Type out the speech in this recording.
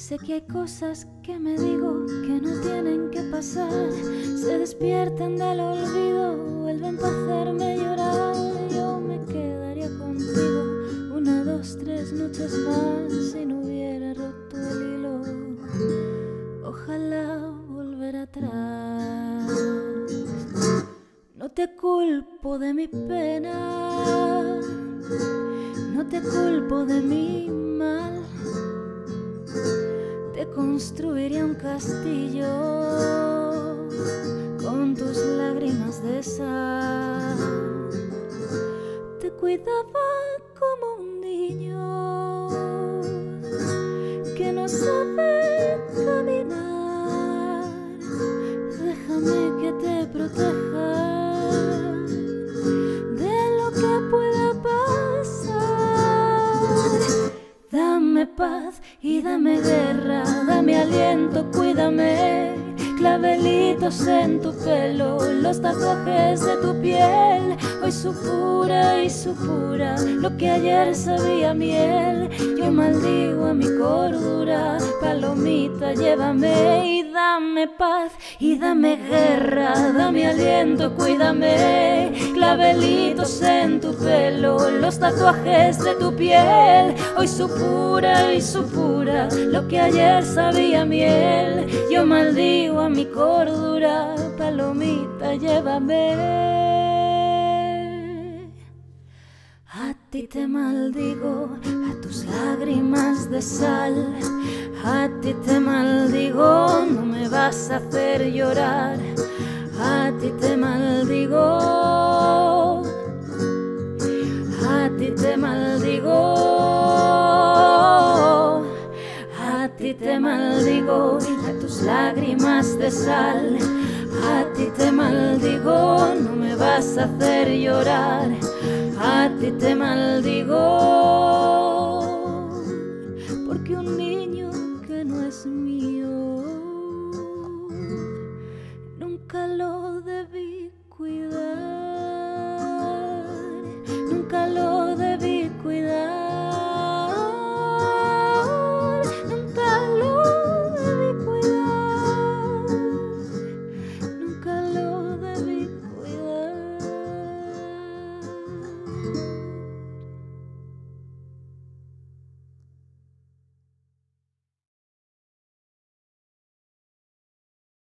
Sé que hay cosas que me digo que no tienen que pasar. Se despiertan del olvido, vuelven para hacerme llorar. Yo me quedaría contigo 1, 2, 3 noches más si no hubiera roto el hilo. Ojalá volver atrás. No te culpo de mi pena, no te culpo de mi mal. Te construiría un castillo con tus lágrimas de sal. Te cuidaba como un niño que no sabe caminar. Déjame que te proteja de lo que pueda pasar. Dame paz y dame guerra, dame aliento, cuídame. Clavelitos en tu pelo, los tatuajes de tu piel. Hoy supura y supura lo que ayer sabía miel. Yo maldigo a mi cordura, palomita, llévame. Y dame paz y dame guerra, dame aliento, cuídame. Clavelitos en tu pelo, los tatuajes de tu piel. Hoy supura y supura lo que ayer sabía miel. Yo maldigo a mi cordura, palomita, llévame. A ti te maldigo, a tus lágrimas de sal. A ti te maldigo, no me vas a hacer llorar. A ti te maldigo, a ti te maldigo, a ti te maldigo, a tus lágrimas de sal. A ti te maldigo, no me vas a hacer llorar. A ti te maldigo.